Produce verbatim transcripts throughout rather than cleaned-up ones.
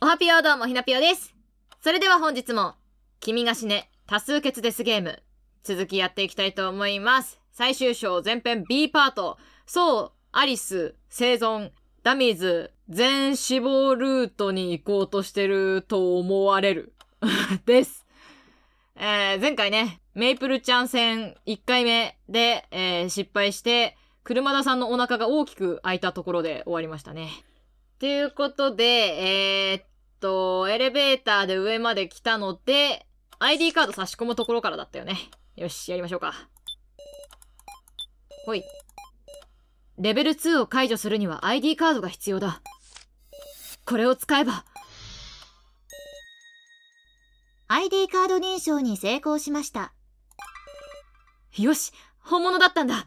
おはぴよどうもひなぴよです。それでは本日も君が死ね多数決ですゲーム続きやっていきたいと思います。最終章前編 B パート、そうアリス生存ダミーズ全死亡ルートに行こうとしてると思われるです。えー、前回ねメイプルちゃん戦いっかいめで、えー、失敗して車田さんのお腹が大きく開いたところで終わりましたね。ということで、えー、っと、エレベーターで上まで来たので、アイディー カード差し込むところからだったよね。よし、やりましょうか。ほい。レベルツーを解除するには アイディー カードが必要だ。これを使えば。 アイディー カード認証に成功しました。 よし、本物だったんだ。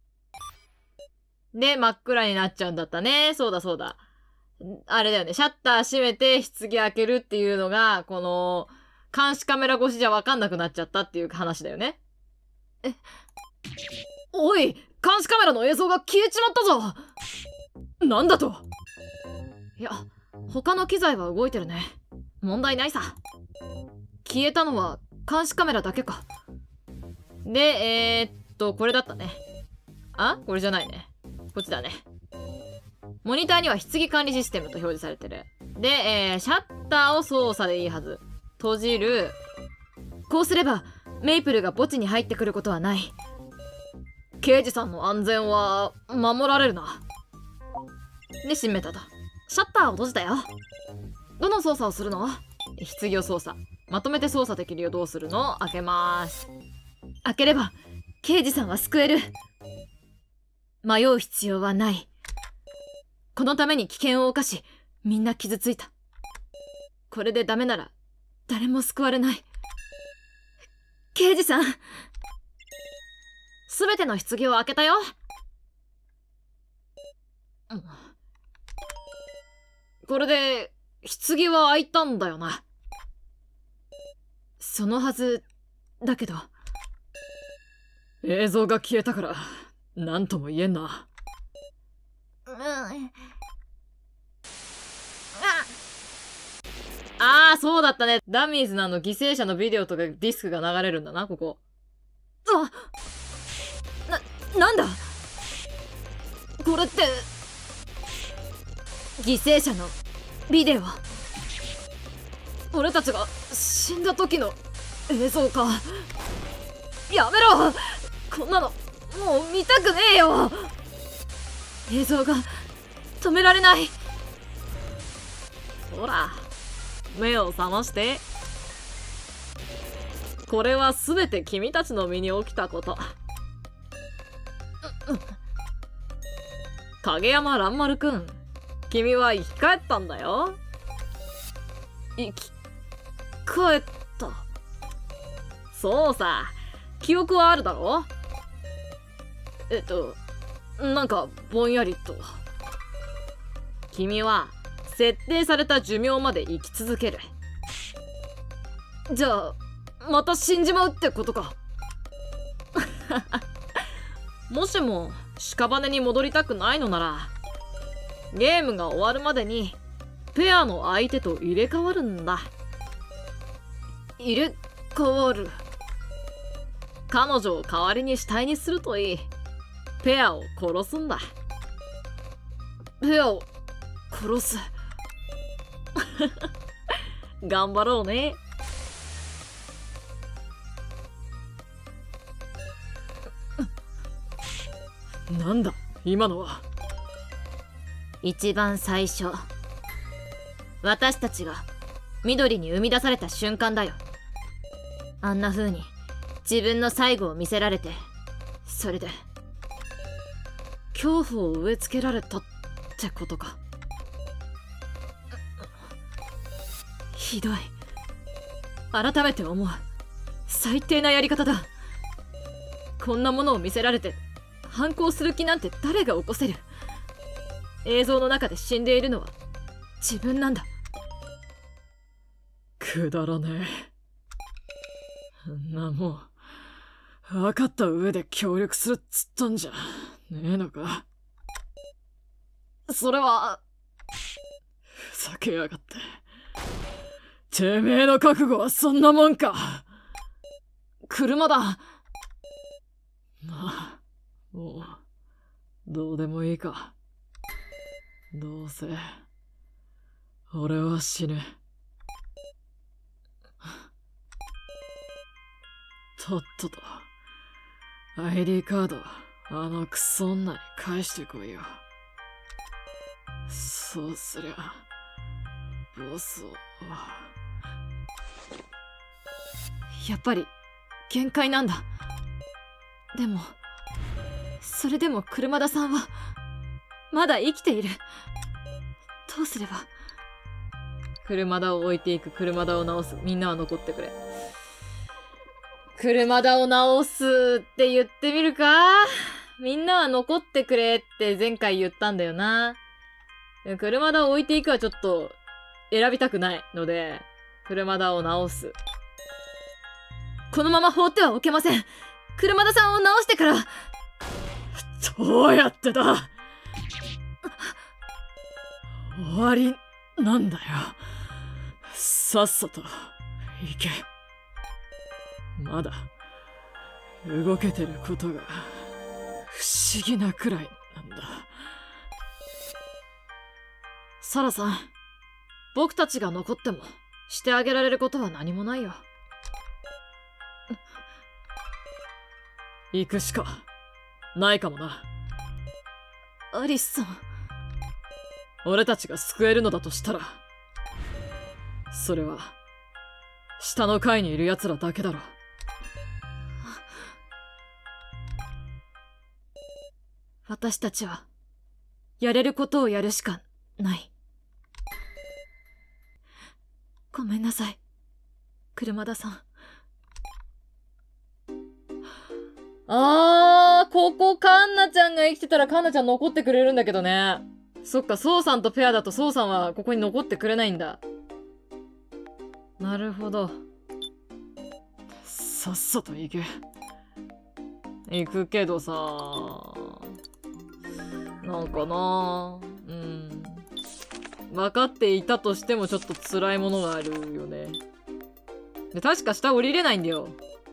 で、真っ暗になっちゃうんだったね。そうだそうだ。あれだよね。シャッター閉めて棺開けるっていうのが、この、監視カメラ越しじゃわかんなくなっちゃったっていう話だよね。え、おい、監視カメラの映像が消えちまったぞ。なんだと。いや、他の機材は動いてるね。問題ないさ。消えたのは監視カメラだけか。で、えー、っと、これだったね。あ？これじゃないね。こっちだね。モニターには棺管理システムと表示されてる。で、えー、シャッターを操作でいいはず。閉じる。こうすれば、メイプルが墓地に入ってくることはない。刑事さんの安全は、守られるな。で、閉めたと。シャッターを閉じたよ。どの操作をするの？棺を操作。まとめて操作できるようどうするの？開けまーす。開ければ、刑事さんは救える。迷う必要はない。このために危険を冒し、みんな傷ついた。これでダメなら、誰も救われない。刑事さん、すべての棺を開けたよ。うん、これで、棺は開いたんだよな。そのはず、だけど。映像が消えたから、なんとも言えんな。 うん。 ああ、そうだったね。ダミーズのあの犠牲者のビデオとかディスクが流れるんだな、ここ。あ、な、なんだこれって、犠牲者のビデオ。俺たちが死んだ時の映像か。やめろ！こんなの、もう見たくねえよ！映像が止められない。ほら。目を覚まして。これはすべて君たちの身に起きたこと。影山蘭丸くん、君は生き返ったんだよ。生き返った。そうさ、記憶はあるだろ？えっとなんかぼんやりと。君は設定された寿命まで生き続ける。じゃあまた死んじまうってことか。もしも屍に戻りたくないのならゲームが終わるまでにペアの相手と入れ替わるんだ。入れ替わる。彼女を代わりに死体にするといい。ペアを殺すんだ。ペアを殺す。頑張ろうね。なんだ今のは。 一番最初、私たちが緑に生み出された瞬間だよ。あんな風に自分の最後を見せられて、それで恐怖を植え付けられたってことか。ひどい。改めて思う。最低なやり方だ。こんなものを見せられて反抗する気なんて誰が起こせる。映像の中で死んでいるのは自分なんだ。くだらねえ。んなもう分かった上で協力するっつったんじゃねえのか。それはふざけやがって。 てめえの覚悟はそんなもんか。車だ。まあ、もう、どうでもいいか。どうせ、俺は死ぬ。とっとと、アイディー カード、あのクソ女に返してこいよ。そうすりゃ、ボスを。やっぱり、限界なんだ。でも、それでも車田さんは、まだ生きている。どうすれば。車田を置いていく。車田を直す。みんなは残ってくれ。車田を直すって言ってみるか。みんなは残ってくれって前回言ったんだよな。車田を置いていくはちょっと選びたくないので、車田を直す。このまま放ってはおけません。車田さんを直してから。どうやってだ。終わりなんだよ。さっさと行け。まだ動けてることが不思議なくらいなんだ。サラさん、僕たちが残ってもしてあげられることは何もないよ。行くしかないかもな。アリスさん、俺たちが救えるのだとしたら、それは下の階にいる奴らだけだろ。私たちはやれることをやるしかない。ごめんなさい、車田さん。あー、ここカンナちゃんが生きてたらカンナちゃん残ってくれるんだけどね。そっか、ソウさんとペアだとソウさんはここに残ってくれないんだ。なるほど。さっさと行け。行くけどさ、なんかな、うん。分かっていたとしてもちょっと辛いものがあるよね。で、確か下降りれないんだよ。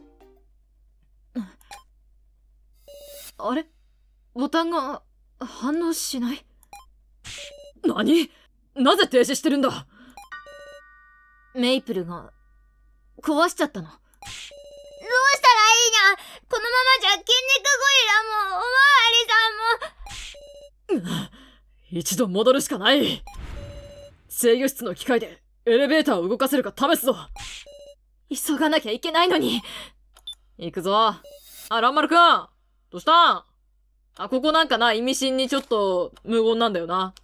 あれ？ボタンが反応しない？何？なぜ停止してるんだ？メイプルが壊しちゃったの。どうしたらいいな。このままじゃ筋肉ゴリラもおまわりさんも。 一度戻るしかない。制御室の機械でエレベーターを動かせるか試すぞ。急がなきゃいけないのに。行くぞ。あ、ランマルくん、どうしたん？あ、ここなんかな、意味深にちょっと無言なんだよな。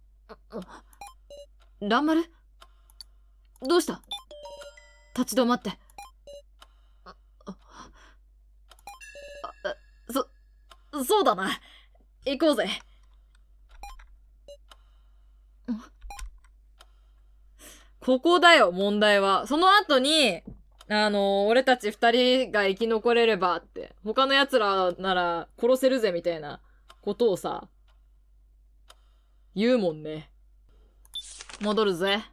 ランマル？どうした？立ち止まって。あ、あ、そ、そうだな。行こうぜ。ここだよ、問題は。その後に、あのー、俺たち二人が生き残れればって、他の奴らなら殺せるぜみたいなことをさ、言うもんね。戻るぜ。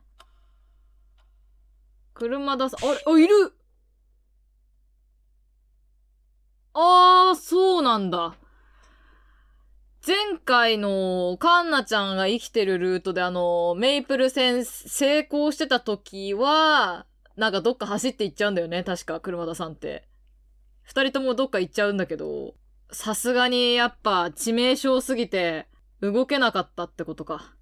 車出さ、あれ、あ、いる！あー、そうなんだ。前回のカンナちゃんが生きてるルートであの、メイプル戦成功してた時は、なんかどっか走って行っちゃうんだよね、確か、車田さんって。二人ともどっか行っちゃうんだけど、さすがにやっぱ致命傷すぎて、動けなかったってことか。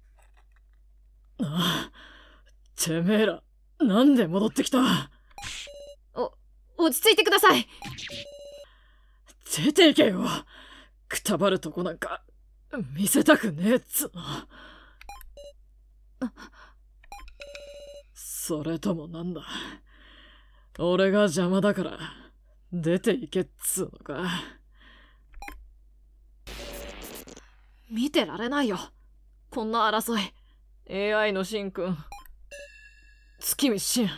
ああ、てめえら、なんで戻ってきた？お、落ち着いてください。出ていけよ。くたばるとこなんか、見せたくねえっつの。それともなんだ。俺が邪魔だから、出ていけっつうのか。見てられないよ。こんな争い。エーアイ のシンくん。月見シン。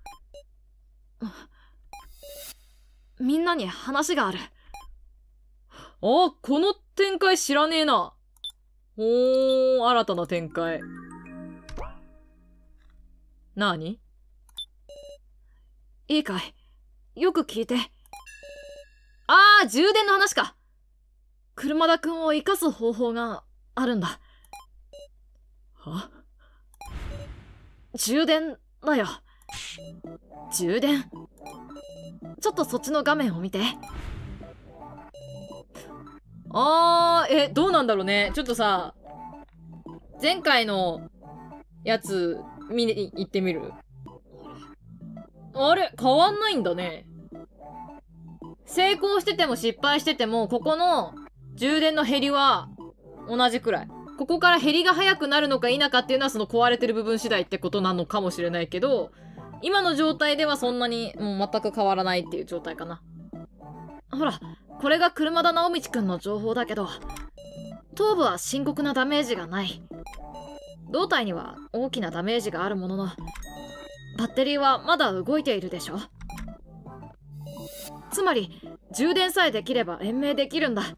みんなに話がある。あ、この展開知らねえな。おー、新たな展開。なに？ いいかい、よく聞いて。ああ、充電の話か。車田くんを生かす方法があるんだ。は？充電だよ。充電？ちょっとそっちの画面を見て。あー、え、どうなんだろうね。ちょっとさ、前回のやつ見に行ってみる？あれ、変わんないんだね。成功してても失敗してても、ここの充電の減りは同じくらい。ここから減りが早くなるのか否かっていうのはその壊れてる部分次第ってことなのかもしれないけど、今の状態ではそんなにもう全く変わらないっていう状態かな。ほら、これが車田直道くんの情報だけど、頭部は深刻なダメージがない。胴体には大きなダメージがあるものの、バッテリーはまだ動いているでしょ。つまり充電さえできれば延命できるんだ。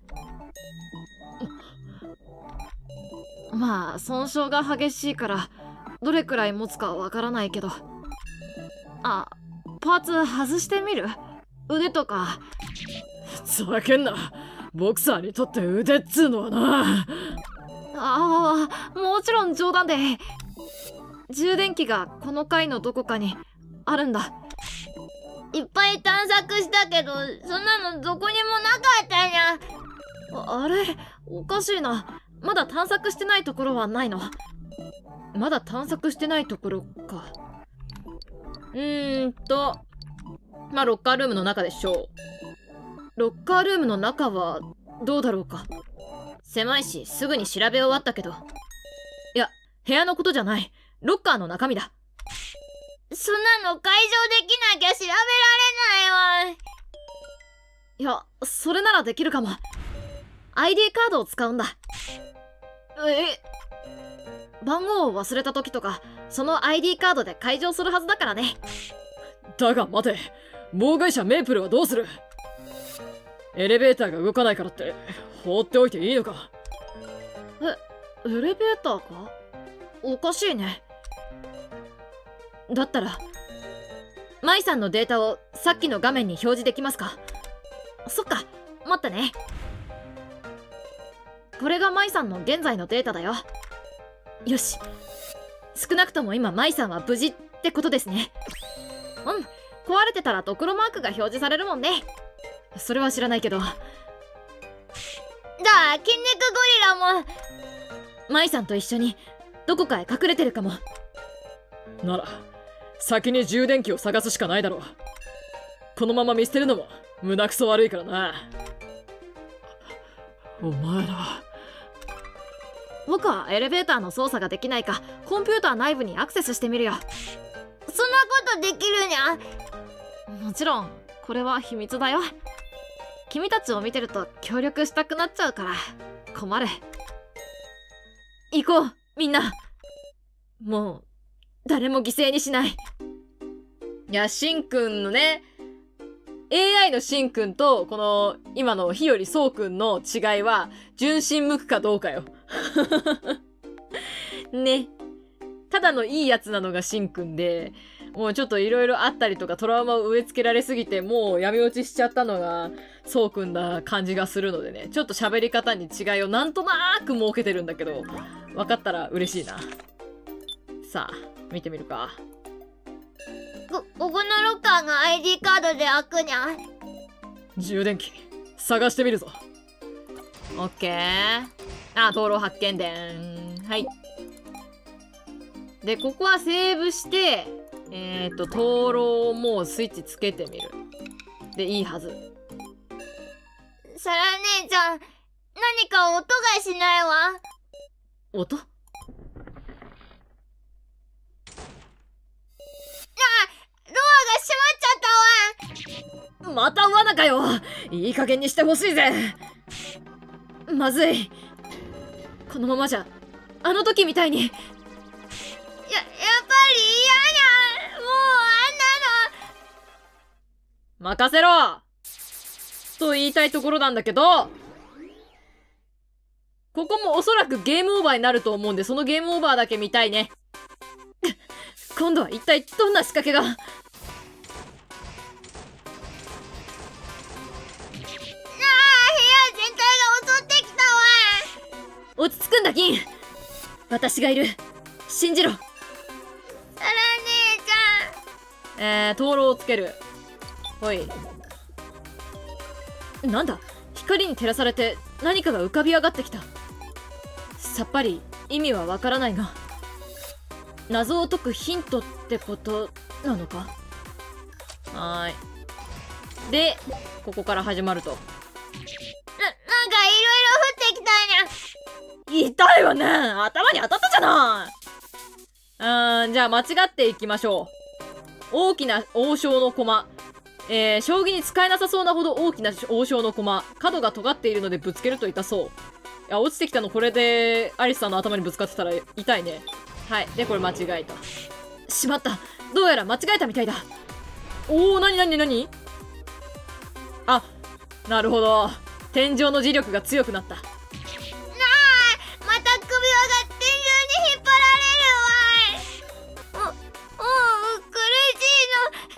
まあ損傷が激しいからどれくらい持つかわからないけど、あ、パーツ外してみる？腕とか。ふざけんな、ボクサーにとって腕っつうのはな。ああ、もちろん冗談で。充電器がこの階のどこかにあるんだ。 いっぱい探索したけど、そんなのどこにもなかったにゃ。 あ、あれ、おかしいな。まだ探索してないところはないの？まだ探索してないところか。うーんと、まあロッカールームの中でしょう。ロッカールームの中はどうだろうか。狭いしすぐに調べ終わったけど。いや、部屋のことじゃない。ロッカーの中身だ。 そんなの解錠できなきゃ調べられないわ。 いや、それならできるかも。アイディー カードを使うんだ。え、番号を忘れた時とかその アイディー カードで解錠するはずだからね。だが待て、妨害者メープルはどうする？エレベーターが動かないからって放っておいていいのか？え、エレベーターか？おかしいね。だったらマイさんのデータをさっきの画面に表示できますか？そっか、待ってね。これがマイさんの現在のデータだよ。よし、少なくとも今マイさんは無事ってことですね。うん、壊れてたらドクロマークが表示されるもんね。それは知らないけど。じゃあ筋肉ゴリラもマイさんと一緒にどこかへ隠れてるかも。なら先に充電器を探すしかないだろう。このまま見捨てるのも胸くそ悪いからな。お前ら。僕はエレベーターの操作ができないかコンピューター内部にアクセスしてみるよ。 そんなことできるにゃ。 もちろんこれは秘密だよ。君たちを見てると協力したくなっちゃうから困る。行こうみんな。もう誰も犠牲にしない。いや、シンくんのね、 エーアイ のシンくんとこの今の日よりそうくんの違いは純真無垢かどうかよ。ね、ただのいいやつなのがシンくんで、もうちょっといろいろあったりとかトラウマを植え付けられすぎてもう闇落ちしちゃったのがそうくんな感じがするのでね、ちょっと喋り方に違いをなんとなく設けてるんだけど、分かったら嬉しいな。さあ見てみるか。 こ、ここのロッカーが アイディー カードで開くにゃ。 充電器探してみるぞ。オッケー。あ、灯籠発見伝。はい。で、ここはセーブして、えっと、灯籠をもうスイッチつけてみる。で、いいはず。 サラ姉ちゃん、何か音がしないわ。 音？また罠かよ。いい加減にしてほしいぜ。まずい。このままじゃあの時みたいに。や、やっぱり嫌にゃ。もうあんなの任せろと言いたいところなんだけど、ここもおそらくゲームオーバーになると思うんで、そのゲームオーバーだけ見たいね。今度は一体どんな仕掛けが。 くんだ銀。私がいる。信じろ。 サラ姉ちえー、灯籠をつける。ほい。 なんだ、光に照らされて何かが浮かび上がってきた。さっぱり意味はわからないが、謎を解くヒントってことなのか。 はーい。で、ここから始まると。 ゃん。な、なんかいろいろ降ってきたにゃ。 痛いわね。頭に当たったじゃない。うーん、じゃあ間違っていきましょう。大きな王将の駒。えー、将棋に使えなさそうなほど大きな王将の駒。角が尖っているのでぶつけると痛そう。いや、落ちてきたのこれで、アリスさんの頭にぶつかってたら痛いね。はい。で、これ間違えた。 しまった。どうやら間違えたみたいだ。 おー、なになになに？あ、なるほど。天井の磁力が強くなった。 なあ、また首輪が天井に引っ張られるわい。お、おう、苦しいの。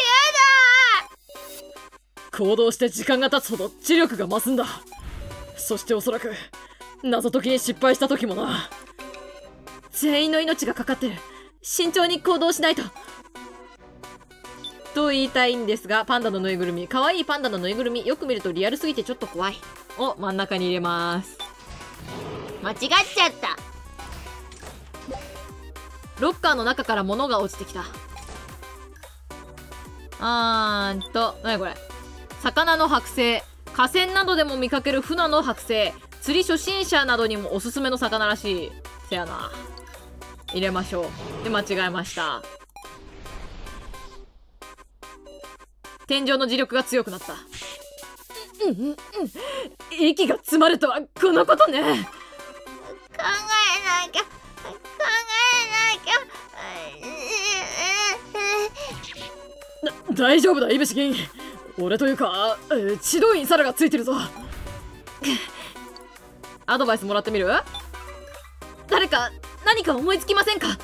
やだ。 行動して時間が経つほど磁力が増すんだ。そしておそらく謎解きに失敗した時もな。 全員の命がかかってる。慎重に行動しないと。 と言いたいんですが、パンダのぬいぐるみ、可愛いパンダのぬいぐるみ、よく見るとリアルすぎてちょっと怖い。を真ん中に入れます。 間違っちゃった。 ロッカーの中から物が落ちてきた。あーんと、なにこれ。魚の剥製。河川などでも見かける船の剥製。釣り初心者などにもおすすめの魚らしい。せやな。入れましょう。で、間違えました。天井の磁力が強くなった。うんうんうん。息が詰まるとはこのことね。 考えなきゃ、考えなきゃ。 だ大丈夫だ、イブシ銀。俺というか、えー、指導員サラがついてるぞ。アドバイスもらってみる？ 誰か何か思いつきませんか？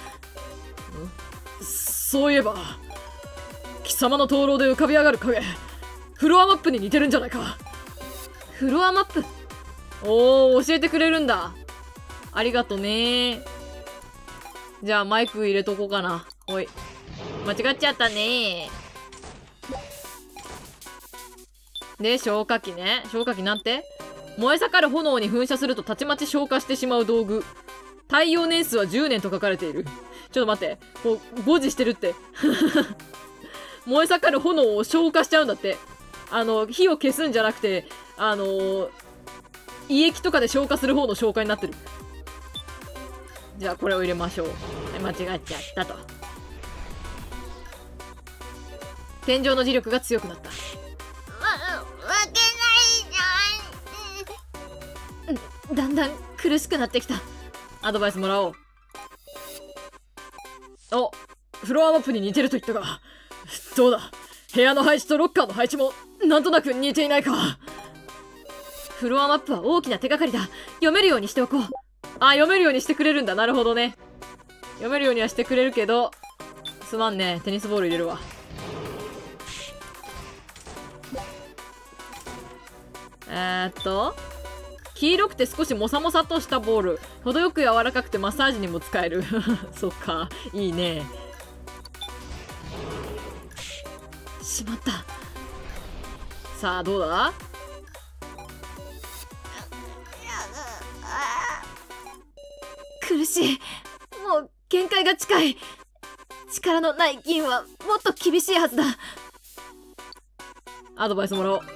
そういえば貴様の灯籠で浮かび上がる影、フロアマップに似てるんじゃないか。 フロアマップ？ おー、教えてくれるんだ。ありがとね。じゃあマイク入れとこうかな。おい、間違っちゃったね。で、消火器ね。消火器なんて？燃え盛る炎に噴射するとたちまち消火してしまう道具。耐用年数はじゅうねんと書かれている。ちょっと待って。こう、誤字してるって。燃え盛る炎を消火しちゃうんだって。あの、火を消すんじゃなくて、あのー、胃液とかで消化する方の消化になってる。じゃあこれを入れましょう。間違っちゃったと。天井の磁力が強くなった。 わ、わけないじゃん。 だんだん苦しくなってきた。 アドバイスもらおう。お、フロアマップに似てると言ったが、どうだ、部屋の配置とロッカーの配置もなんとなく似ていないか。 フロアマップは大きな手がかりだ。読めるようにしておこう。 あ、読めるようにしてくれるんだ。なるほどね。読めるようにはしてくれるけど、すまんね。テニスボール入れるわ。えー、っと黄色くて少しモサモサとしたボール。程よく柔らかくてマッサージにも使える。そっか、いいね。 しまった。 さあどうだ？ 苦しい。もう限界が近い。力のない銀はもっと厳しいはずだ。 アドバイスもらおう。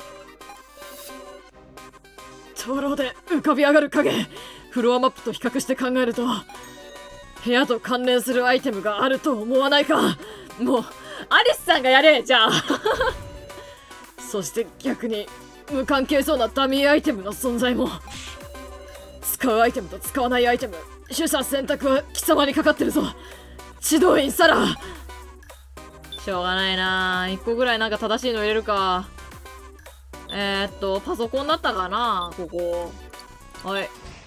灯籠で浮かび上がる影、フロアマップと比較して考えると、部屋と関連するアイテムがあると思わないか。もうアリスさんがやれ、じゃあ。そして逆に無関係そうなダミーアイテムの存在も。使うアイテムと使わないアイテム、取捨選択は貴様にかかってるぞ、指導員サラ。しょうがないな。いっこぐらいなんか正しいの入れるか。えー、っとパソコンだったかな、ここ。はい。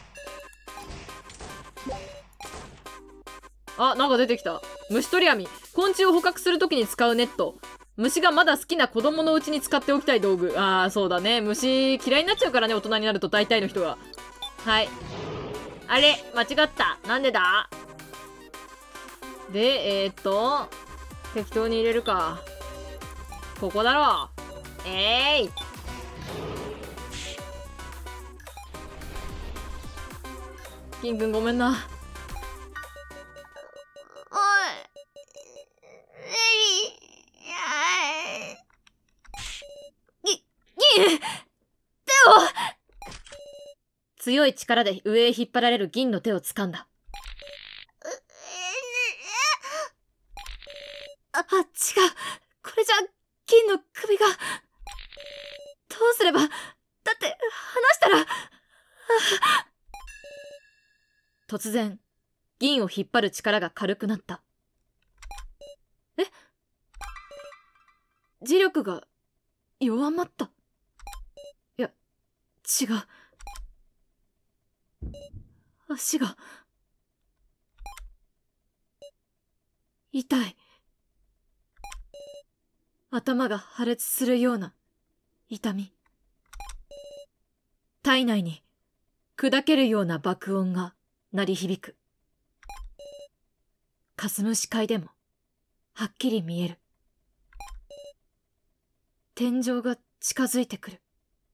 あ、なんか出てきた。虫取り網。昆虫を捕獲するときに使うネット。虫がまだ好きな子供のうちに使っておきたい道具。ああ、そうだね。虫嫌いになっちゃうからね、大人になると大体の人が。はい。 あれ間違った。なんでだ。で、えー、っと、適当に入れるか。ここだろう。えーい。金くんごめんな。 おい、レリー、 ぎ、銀、手を。強い力で上へ引っ張られる銀の手を掴んだ。あ、違う。これじゃ、銀の首が。どうすれば、だって、離したら。突然、銀を引っ張る力が軽くなった。え？磁力が弱まった？いや、違う。足が痛い。頭が破裂するような痛み。体内に砕けるような爆音が鳴り響く。霞む視界でもはっきり見える。天井が近づいてくる。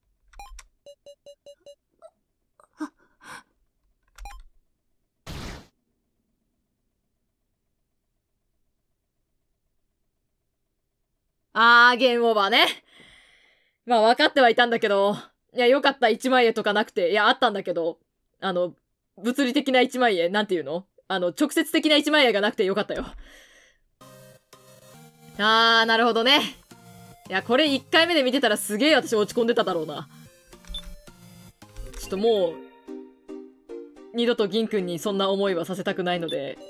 あー、ゲームオーバーね。まあ分かってはいたんだけど、いや、よかった一枚絵とかなくて、いや、あったんだけど、あの、物理的な一枚絵、なんていうの？あの、直接的な一枚絵がなくてよかったよ。あー、なるほどね。いや、これいっかいめで見てたらすげえ私落ち込んでただろうな。ちょっともう、二度と銀くんにそんな思いはさせたくないので、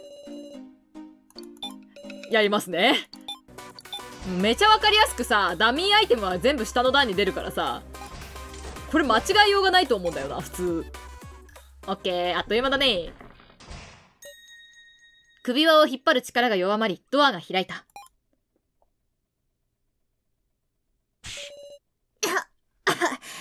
やりますね。めちゃわかりやすくさ、ダミーアイテムは全部下の段に出るからさ、これ間違いようがないと思うんだよな、普通。オッケー、あっという間だね。 首輪を引っ張る力が弱まり、ドアが開いた。 苦しか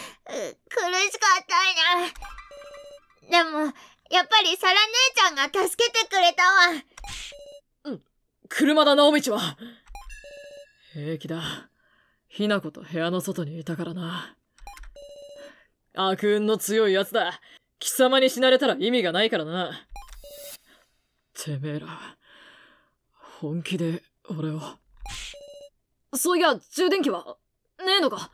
ったな。でも、やっぱりサラ姉ちゃんが助けてくれたわ。 うん、車だ、直道は。平気だ。ひなこと部屋の外にいたからな。悪運の強いやつだ。貴様に死なれたら意味がないからな。てめえら、本気で俺を。そういや、充電器は、ねえのか。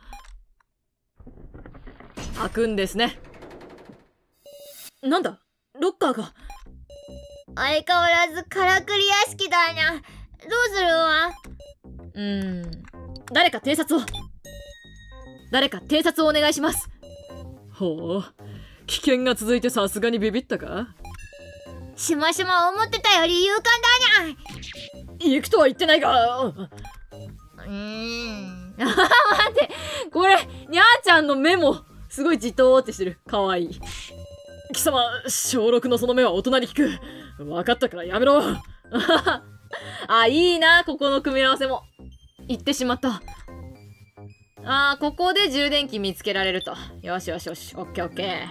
開くんですね。なんだ、ロッカーが。 相変わらずからくり屋敷だにゃ。どうするわ。 うーん。誰か偵察を。誰か偵察をお願いします。 ほう。危険が続いてさすがにビビったか？ しましま思ってたより勇敢だにゃ。 行くとは言ってないが。 うーん。 待って、これ、にゃーちゃんの目も、すごいじとーってしてる。かわいい。貴様、小ろくのその目は大人に効く。わかったからやめろ。あ、いいな、ここの組み合わせも。言ってしまった。あー、ここで充電器見つけられると。よしよしよし。オッケーオッケ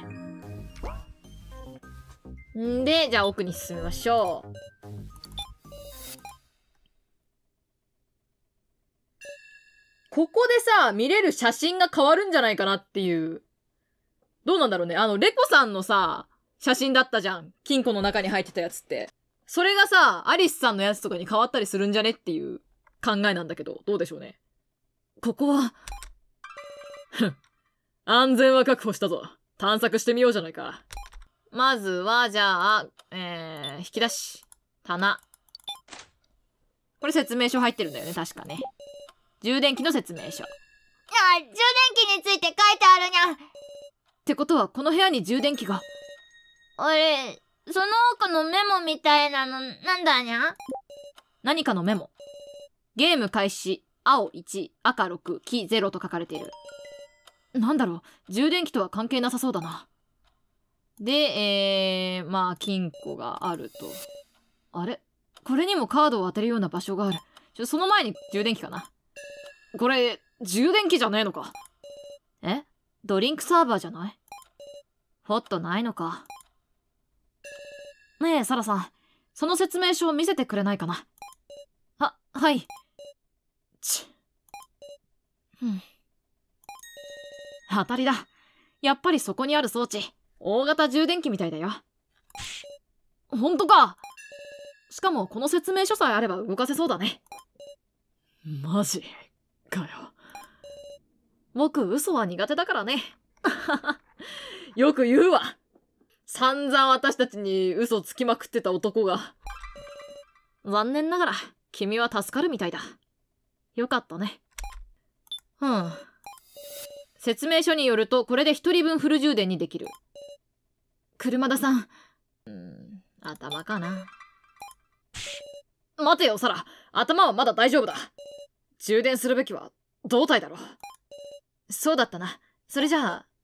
ー。んで、じゃあ奥に進みましょう。ここでさ、見れる写真が変わるんじゃないかなっていう。どうなんだろうね。あの、レコさんのさ、写真だったじゃん。金庫の中に入ってたやつって。それがさ、アリスさんのやつとかに変わったりするんじゃねっていう考えなんだけど、どうでしょうね。ここは、ふん。安全は確保したぞ。探索してみようじゃないか。まずは、じゃあ、えー、引き出し。棚。これ説明書入ってるんだよね、確かね。充電器の説明書。 いや、充電器について書いてあるにゃ。 ってことは、この部屋に充電器が。 あれ、その奥のメモみたいなの、なんだにゃ？ 何かのメモ。ゲーム開始、青いち、赤ろく、黄ゼロと書かれている。なんだろう、充電器とは関係なさそうだな。で、えー、まあ、金庫があると。あれ？これにもカードを当てるような場所がある。ちょ、その前に充電器かな。これ、充電器じゃねえのか。え？ドリンクサーバーじゃない？ホットないのか。 ねえサラさん、その説明書を見せてくれないかな。は、はい。ちうん当たりだ。やっぱりそこにある装置、大型充電器みたいだよ。ほんとか。しかもこの説明書さえあれば動かせそうだね。マジかよ。僕嘘は苦手だからね。よく言うわ。散々私たちに嘘つきまくってた男が。残念ながら君は助かるみたいだ。よかったね。うん。説明書によるとこれでひとりぶんフル充電にできる。車田さん。うーん、頭かな。待てよサラ、頭はまだ大丈夫だ。充電するべきは胴体だろ。そうだったな。それじゃあ。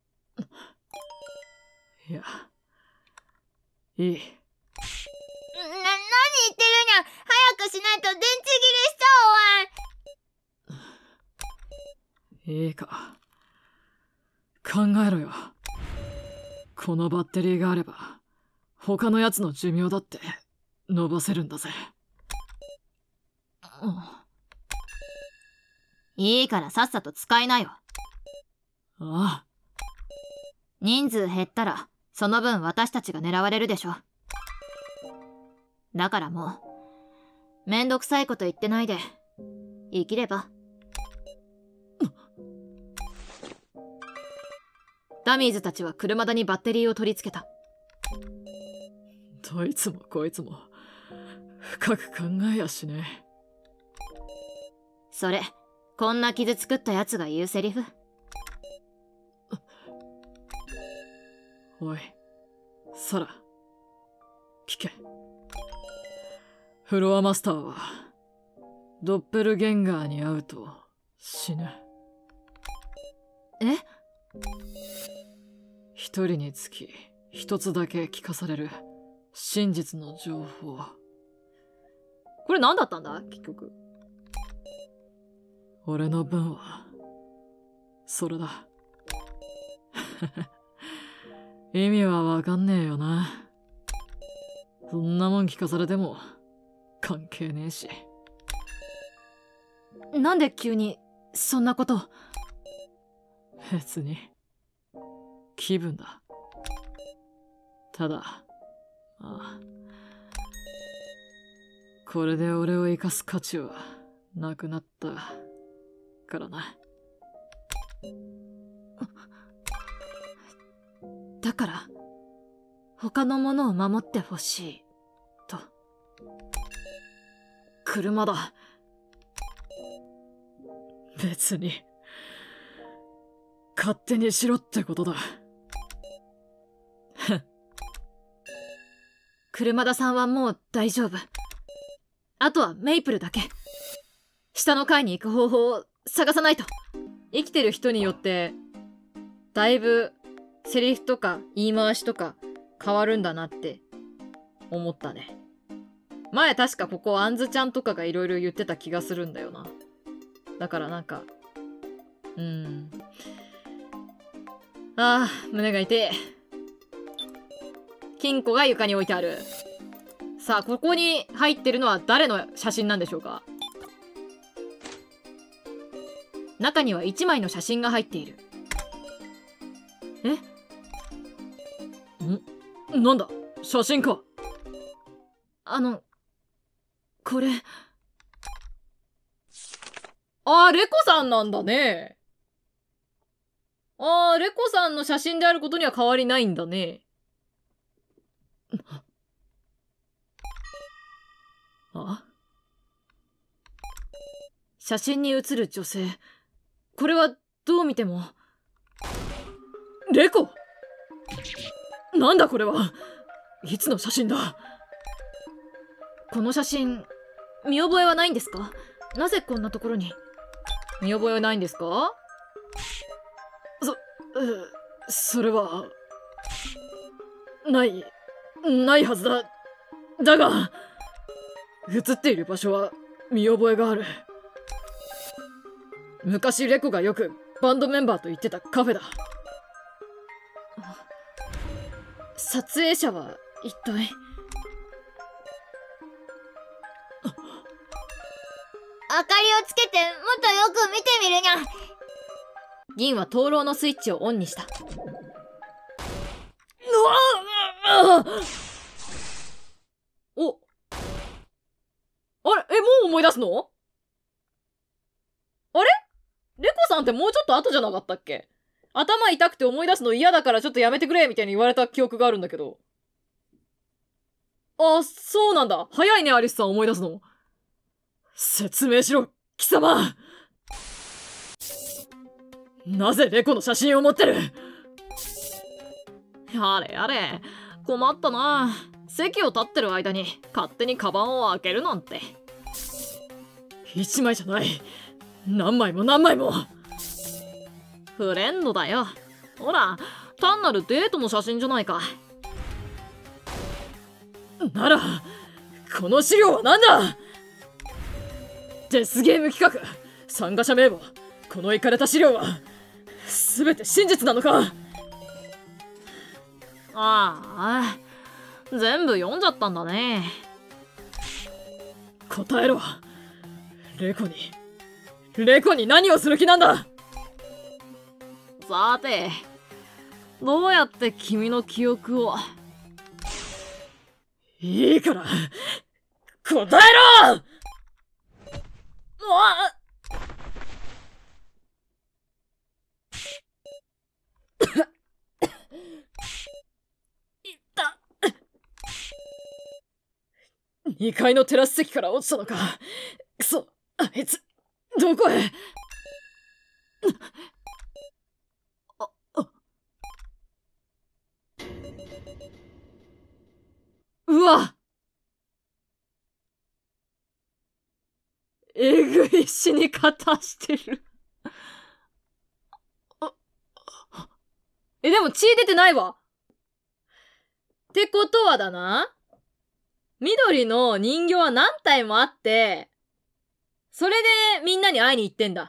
いや、いい。な、何言ってるにゃ。早くしないと電池切れしちゃうわ。 いいか、考えろよ。このバッテリーがあれば他のやつの寿命だって伸ばせるんだぜ。 うん、いいからさっさと使いなよ。 ああ。 人数減ったらその分私たちが狙われるでしょ。だからもうめんどくさいこと言ってないで生きれば。ダミーズたちは車田にバッテリーを取り付けた。 どいつもこいつも深く考えやしね。 それこんな傷作ったやつが言うセリフ。 おいサラ、聞け。フロアマスターはドッペルゲンガーに会うと死ぬ。 え？ 一人につき一つだけ聞かされる真実の情報。 これ何だったんだ結局。 俺の分はそれだ。意味はわかんねえよな。そんなもん聞かされても関係ねえし。 なんで急にそんなこと。 別に気分だ。ただああ、これで俺を生かす価値はなくなったからな。 だから他のものを守ってほしいと。車だ。 別に勝手にしろってことだ。 車田さんはもう大丈夫。あとはメイプルだけ。下の階に行く方法を探さないと。生きてる人によってだいぶセリフとか言い回しとか変わるんだなって思ったね。前確かここあんずちゃんとかがいろいろ言ってた気がするんだよな。だからなんかうーんあー胸が痛い。金庫が床に置いてある。さあここに入ってるのは誰の写真なんでしょうか。中にはいちまいの写真が入っている。え？ ん？なんだ？写真か。 あのこれあーレコさんなんだね。あーレコさんの写真であることには変わりないんだね。 あ？ 写真に写る女性、これはどう見てもレコ。なんだこれは。いつの写真だ。この写真見覚えはないんですか。なぜこんなところに。見覚えはないんですか。 そ、え、それはないないはずだ。だが写っている場所は見覚えがある。昔レコがよくバンドメンバーと行ってたカフェだ。 撮影者は一体。 明かりをつけてもっとよく見てみるにゃ。 銀は灯籠のスイッチをオンにした。うわお、あれ、え、もう思い出すの？あれ？レコさんってもうちょっと後じゃなかったっけ？頭痛くて思い出すの嫌だからちょっとやめてくれみたいに言われた記憶があるんだけど。あ、そうなんだ。早いね、アリスさん思い出すの。説明しろ、貴様。なぜレコの写真を持ってる？やれやれ、困ったな。席を立ってる間に勝手にカバンを開けるなんて。一枚じゃない。何枚も何枚も。フレンドだよ。ほら、単なるデートの写真じゃないか。なら、この資料は何だ？デスゲーム企画、参加者名簿、このイカれた資料は、すべて真実なのか？ああ、全部読んじゃったんだね。答えろ。レコに、レコに何をする気なんだ？さて、どうやって君の記憶を。いいから、答えろ！あいったにかいのテラス席から落ちたのか。くそ、あいつ、どこへ。あ、あ。うわ！えぐい死に方してる。え、でも血出てないわ。ってことはだな。緑の人形は何体もあって、それでみんなに会いに行ってんだ。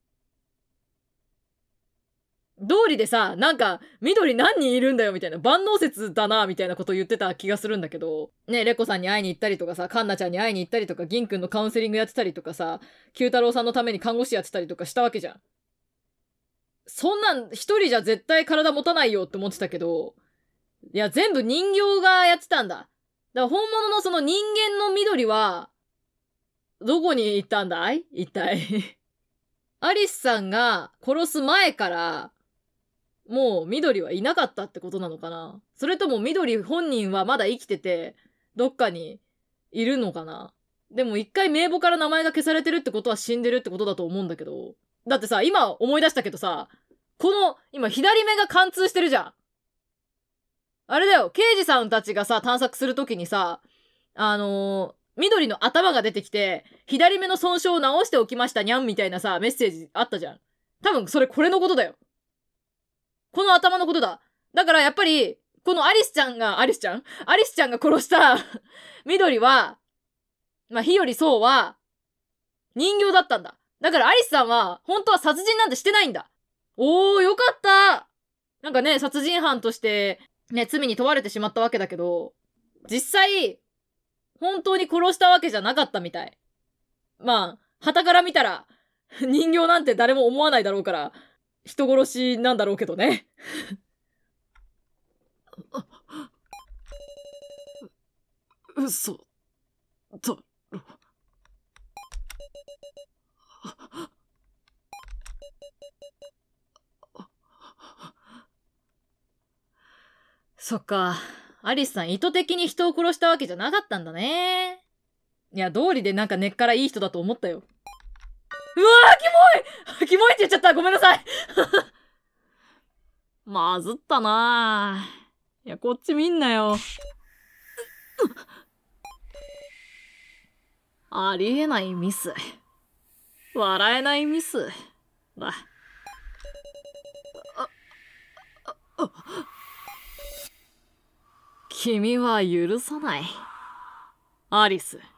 道理でさ、なんか、緑何人いるんだよみたいな、万能説だなみたいなこと言ってた気がするんだけど、ね、レコさんに会いに行ったりとかさ、カンナちゃんに会いに行ったりとか、銀くんのカウンセリングやってたりとかさ、九太郎さんのために看護師やってたりとかしたわけじゃん。そんなん一人じゃ絶対体持たないよって思ってたけど、いや、全部人形がやってたんだ。だから本物のその人間の緑は、どこに行ったんだい？一体。アリスさんが殺す前から、もう緑はいなかったってことなのかな？それとも緑本人はまだ生きてて、どっかにいるのかな？でも一回名簿から名前が消されてるってことは死んでるってことだと思うんだけど。だってさ、今思い出したけどさ、この、今左目が貫通してるじゃん。あれだよ、刑事さんたちがさ、探索するときにさ、あのー、緑の頭が出てきて、左目の損傷を直しておきましたにゃんみたいなさ、メッセージあったじゃん。多分それこれのことだよ。この頭のことだ。だからやっぱり、このアリスちゃんが、アリスちゃんアリスちゃんが殺した緑は、まあ、日よそうは、人形だったんだ。だからアリスさんは、本当は殺人なんてしてないんだ。おー、よかった。なんかね、殺人犯として、ね、罪に問われてしまったわけだけど、実際、本当に殺したわけじゃなかったみたい。まあ、傍から見たら、人形なんて誰も思わないだろうから、人殺しなんだろうけどね。嘘だろ。そっか。アリスさん意図的に人を殺したわけじゃなかったんだね。いや、道理でなんか根っからいい人だと思ったよ。うわー、キモいキモいって言っちゃった。ごめんなさい。まずったなぁ。いや、こっち見んなよ。ありえないミス。笑えないミス。だ。あ、あ、あ。君は許さない。アリス。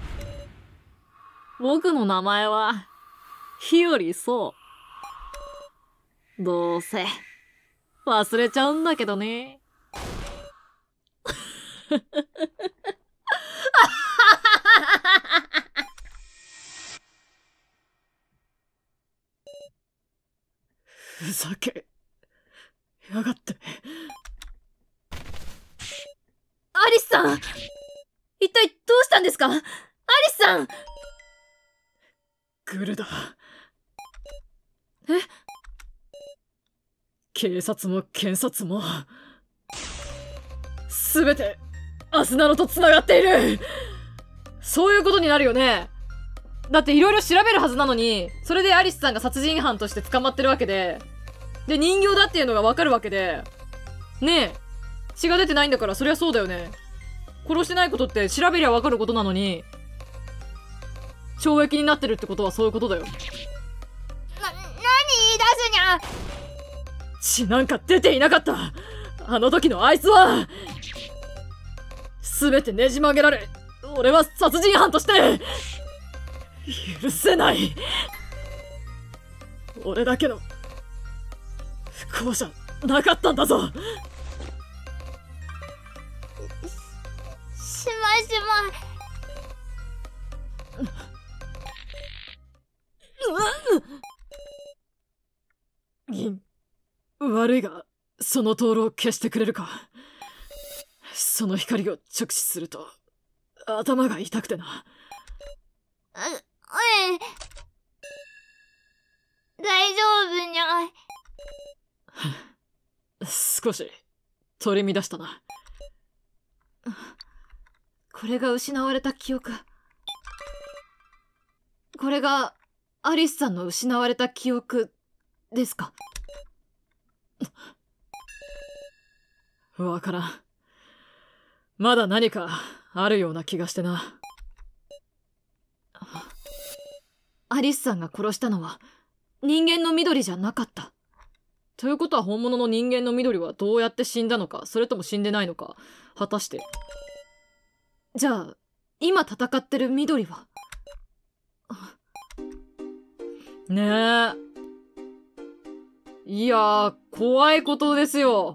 僕の名前は、日よそう。どうせ、忘れちゃうんだけどね。 ふざけやがって。 アリスさん、一体どうしたんですか？アリスさん。 グルだ。 え？ 警察も検察もすべてアスナロとつながっている。 そういうことになるよね。だっていろいろ調べるはずなのに、それでアリスさんが殺人犯として捕まってるわけで、で人形だっていうのがわかるわけで、ねえ、血が出てないんだから、そりゃそうだよね。殺してないことって調べりゃわかることなのに、懲役になってるってことはそういうことだよ。 な、何言い出すにゃ。 血なんか出ていなかった。あの時のあいつは全てねじ曲げられ、俺は殺人犯として許せない。俺だけの不幸じゃなかったんだぞ。 しましま。 銀、悪いがその灯籠を消してくれるか。その光を直視すると頭が痛くてな。 う、うん。大丈夫にゃ。 少し取り乱したな。 これが失われた記憶。これがアリスさんの失われた記憶ですか？ わからん。まだ何かあるような気がしてな。 アリスさんが殺したのは人間の緑じゃなかった。ということは本物の人間の緑はどうやって死んだのか、それとも死んでないのか、果たして。じゃあ今戦ってる緑は。ねえ、いやー怖いことですよ。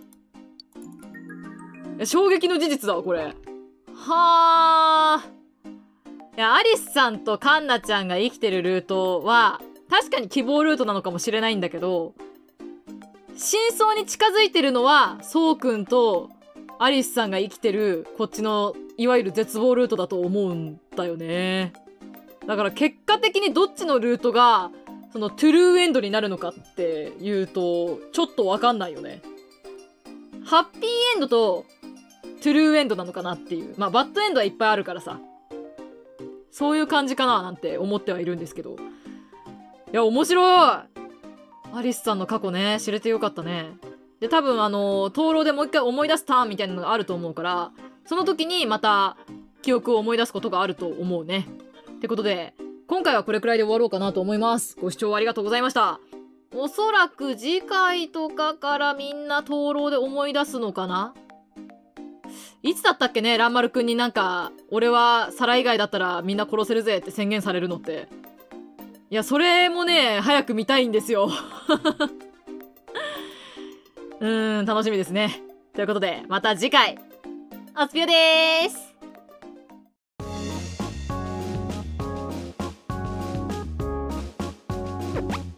衝撃の事実だわこれ。はあ。いやアリスさんとカンナちゃんが生きてるルートは確かに希望ルートなのかもしれないんだけど、真相に近づいてるのはソウくんとアリスさんが生きてるこっちのいわゆる絶望ルートだと思うんだよね。だから結果的にどっちのルートがそのトゥルーエンドになるのかっていうとちょっとわかんないよね。ハッピーエンドとトゥルーエンドなのかなっていう。まあバッドエンドはいっぱいあるからさ、そういう感じかななんて思ってはいるんですけど。いや面白い。アリスさんの過去ね、知れてよかったね。で多分あの灯籠でもう一回思い出すターンみたいなのがあると思うから、その時にまた記憶を思い出すことがあると思うね。ってことで今回はこれくらいで終わろうかなと思います。ご視聴ありがとうございました。おそらく次回とかからみんな灯籠で思い出すのかな。いつだったっけね、蘭丸くんになんか俺はサラ以外だったらみんな殺せるぜって宣言されるのって。いやそれもね早く見たいんですようーん楽しみですね。ということでまた次回おつぴよでーす。 you